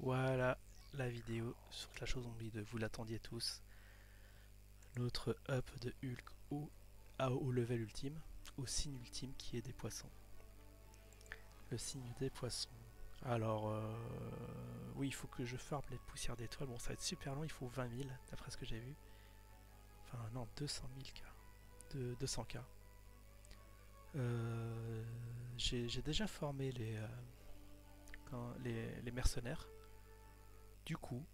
Voilà la vidéo sur Clash of Zombies 2, vous l'attendiez tous. Notre up de Hulk au level ultime, au signe ultime qui est des poissons. Le signe des poissons. Alors, oui, il faut que je farme les poussières d'étoiles. Bon, ça va être super long, il faut 20 000 d'après ce que j'ai vu. Enfin, non, 200 000 k. 200 k. J'ai déjà formé les mercenaires. Du coup,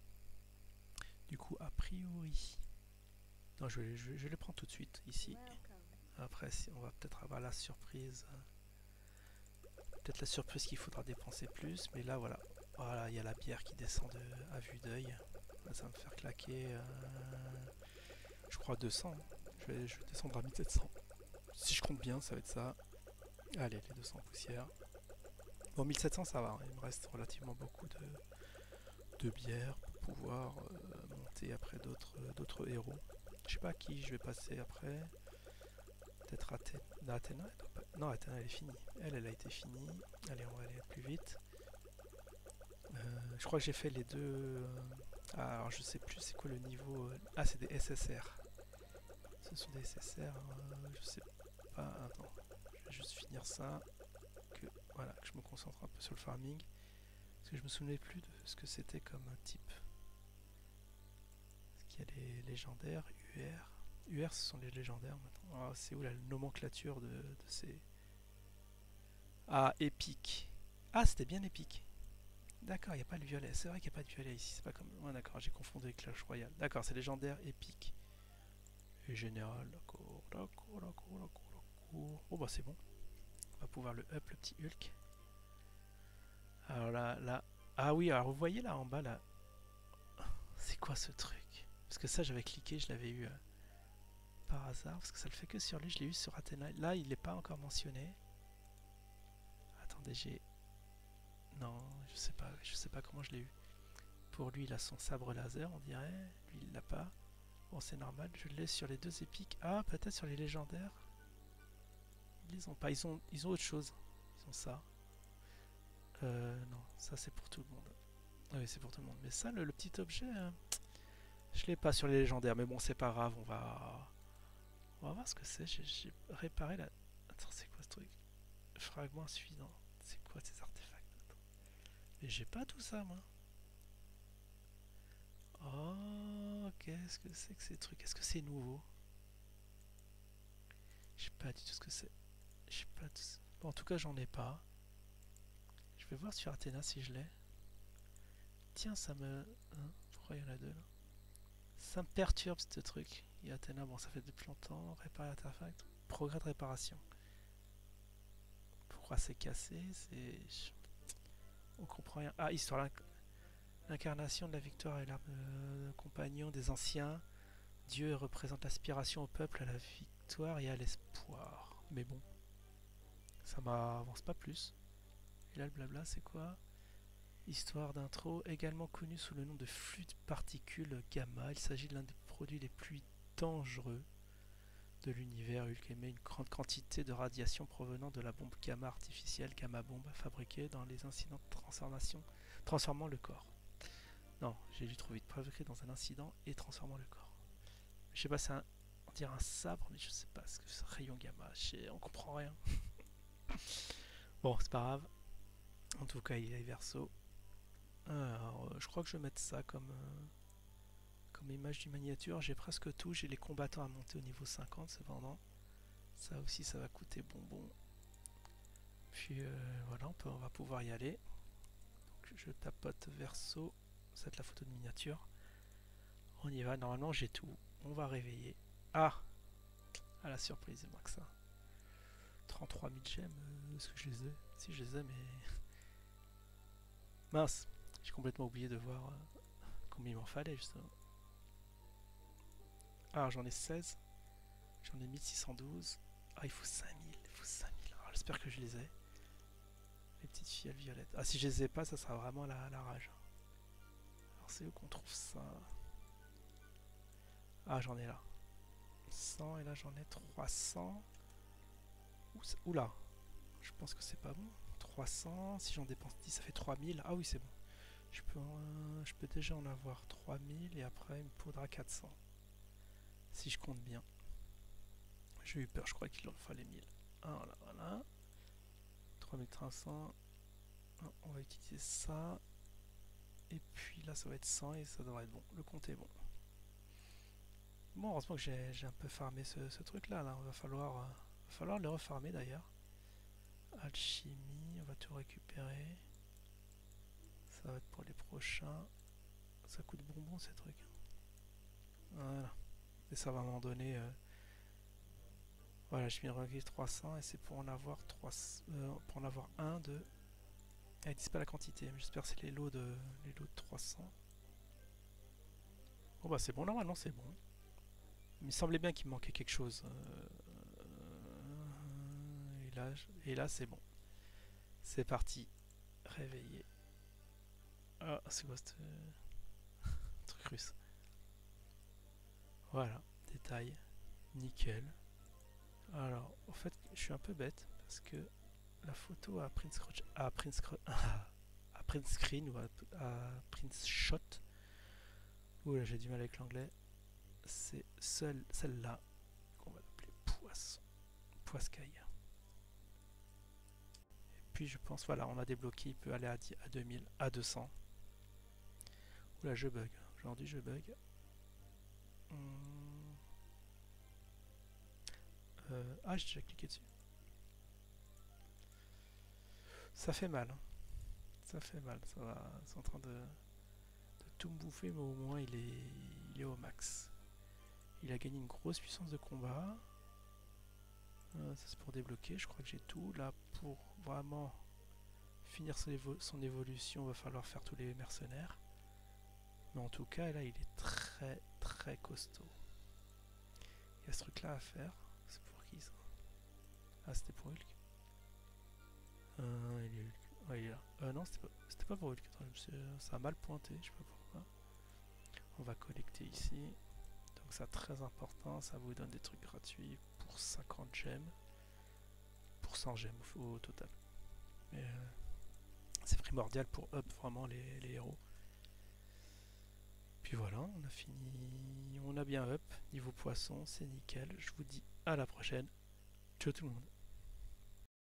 a priori, non, je les prends tout de suite ici. Après, on va peut-être avoir la surprise. Peut-être la surprise qu'il faudra dépenser plus. Mais là, voilà. Voilà, il y a la bière qui descend à vue d'œil. Ça va me faire claquer, je crois, 200. Je vais descendre à 1700. Si je compte bien, ça va être ça. Allez, les 200 poussières. Bon, 1700, ça va. Hein. Il me reste relativement beaucoup de bière pour pouvoir monter après d'autres héros. Je sais pas à qui je vais passer après. Peut-être Athéna. Non, Athéna, non, Athéna, elle est finie. Elle a été finie. Allez, on va aller plus vite. Je crois que j'ai fait les deux. Alors, je sais plus c'est quoi le niveau. Ah, c'est des SSR. Ce sont des SSR. Je sais pas. Attends. Je vais juste finir ça. Voilà, que je me concentre un peu sur le farming. Parce que je me souvenais plus de ce que c'était comme un type. Est-ce qu'il y a les légendaires UR. UR, ce sont les légendaires maintenant. Ah, c'est où la nomenclature de ces. Ah, épique. Ah, c'était bien épique. D'accord, il n'y a pas le violet. C'est vrai qu'il n'y a pas de violet ici. C'est pas comme. Ouais, d'accord, j'ai confondu avec Clash Royale. D'accord, c'est légendaire, épique. Et général, d'accord, d'accord. Bon, bah, c'est bon. On va pouvoir le up, le petit Hulk. Alors là. Ah oui, alors vous voyez là en bas, là. C'est quoi ce truc? Parce que ça, j'avais cliqué, je l'avais eu par hasard. Parce que ça le fait que sur lui, je l'ai eu sur Athéna. Là, il n'est pas encore mentionné. Attendez, j'ai. Non, je sais pas comment je l'ai eu. Pour lui, il a son sabre laser, on dirait. Lui, il l'a pas. Bon, c'est normal, je le laisse sur les deux épiques. Ah, peut-être sur les légendaires. Ils les ont pas, ils ont autre chose. Ils ont ça. Non, ça c'est pour tout le monde. Ah oui, c'est pour tout le monde. Mais ça, le petit objet, je l'ai pas sur les légendaires. Mais bon, c'est pas grave, on va voir ce que c'est. J'ai réparé la. Attends, c'est quoi ce truc? Fragment insuffisant. C'est quoi ces artefacts? Attends. Mais j'ai pas tout ça, moi. Oh, qu'est-ce que c'est que ces trucs? Est-ce que c'est nouveau? Je sais pas du tout ce que c'est. Je sais pas. Bon, en tout cas, j'en ai pas. Je vais voir sur Athéna si je l'ai. Tiens, ça me. Hein, pourquoi il y en a deux là? Ça me perturbe ce truc. Il y a Athéna, bon, ça fait depuis longtemps. Réparer l'artefact. Progrès de réparation. Pourquoi c'est cassé? On comprend rien. Ah, histoire. L'incarnation de la victoire et l'arme compagnon des anciens. Dieu représente l'aspiration au peuple à la victoire et à l'espoir. Mais bon, ça m'avance pas plus. Et là, le blabla, c'est quoi? Histoire d'intro, également connu sous le nom de flux de particules gamma, il s'agit de l'un des produits les plus dangereux de l'univers. Hulk émet une grande quantité de radiation provenant de la bombe gamma artificielle, gamma bombe, fabriquée dans les incidents de transformation, transformant le corps. Non, j'ai dû trop vite, fabriquée dans un incident et transformant le corps. Je sais pas, on dirait un sabre, mais je sais pas ce que c'est. Rayon gamma, on comprend rien. Bon, c'est pas grave. En tout cas, il est verso. Alors, je crois que je vais mettre ça comme image du miniature. J'ai presque tout. J'ai les combattants à monter au niveau 50 cependant. Ça aussi, ça va coûter bonbon. Puis voilà, on va pouvoir y aller. Donc, je tapote verso. C'est la photo de miniature. On y va. Normalement, j'ai tout. On va réveiller. Ah, à la surprise, moins que ça. 33 000 gemmes. Est-ce que je les ai? Si, je les ai, mais. Mince, j'ai complètement oublié de voir combien il m'en fallait justement. Ah, j'en ai 16. J'en ai 1612. Ah, il faut 5000. Il faut 5000. Alors, j'espère que je les ai. Les petites filles violettes. Ah, si je les ai pas, ça sera vraiment la rage. Alors, c'est où qu'on trouve ça? Ah, j'en ai là. 100 et là j'en ai 300. Oula, je pense que c'est pas bon. 300, si j'en dépense 10, ça fait 3000. Ah oui, c'est bon. Je peux déjà en avoir 3000 et après il me faudra 400. Si je compte bien. J'ai eu peur, je crois qu'il en fallait 1000. Voilà, voilà. 3300. On va utiliser ça. Et puis là, ça va être 100 et ça devrait être bon. Le compte est bon. Bon, heureusement que j'ai un peu farmé ce truc-là. Là. Il va falloir le refarmer d'ailleurs. Alchimie, on va tout récupérer. Ça va être pour les prochains. Ça coûte bonbon ces trucs. Voilà. Et ça va m'en donner. Voilà, je viens de régler 300 et c'est pour en avoir 3, pour en avoir 1, 2. Ah, ils disent pas la quantité, mais j'espère que c'est les lots de 300. Bon bah c'est bon, normalement c'est bon. Il me semblait bien qu'il me manquait quelque chose. Et là c'est bon. C'est parti. Réveillé. Ah, c'est quoi ce truc russe? Voilà, détail. Nickel. Alors, en fait, je suis un peu bête parce que la photo à print screen ou à print shot. Ouh là, j'ai du mal avec l'anglais. C'est celle-là qu'on va l'appeler poisson. Poiscaille. Puis je pense, voilà, on a débloqué, il peut aller à 2000, à 200. Oula, je bug. Aujourd'hui, je bug. Ah, j'ai déjà cliqué dessus. Ça fait mal. Hein. Ça fait mal. Ça va. C'est en train de tout me bouffer, mais au moins il est au max. Il a gagné une grosse puissance de combat. Ça c'est pour débloquer. Je crois que j'ai tout. Là, pour vraiment finir son évolution, il va falloir faire tous les mercenaires. Mais en tout cas, là, il est très très costaud. Il y a ce truc là à faire. C'est pour qui ça? Ah, c'était pour Hulk. Il est Hulk. Ouais, il est là. Non, c'était pas pour Hulk. Attends, ça a mal pointé, je sais pas pourquoi. On va collecter ici. Donc ça très important, ça vous donne des trucs gratuits pour 50 gemmes. Pour 100 gemmes au total. Mais c'est primordial pour up vraiment les héros. Puis voilà, on a fini. On a bien up. Niveau poisson, c'est nickel. Je vous dis à la prochaine. Ciao tout le monde.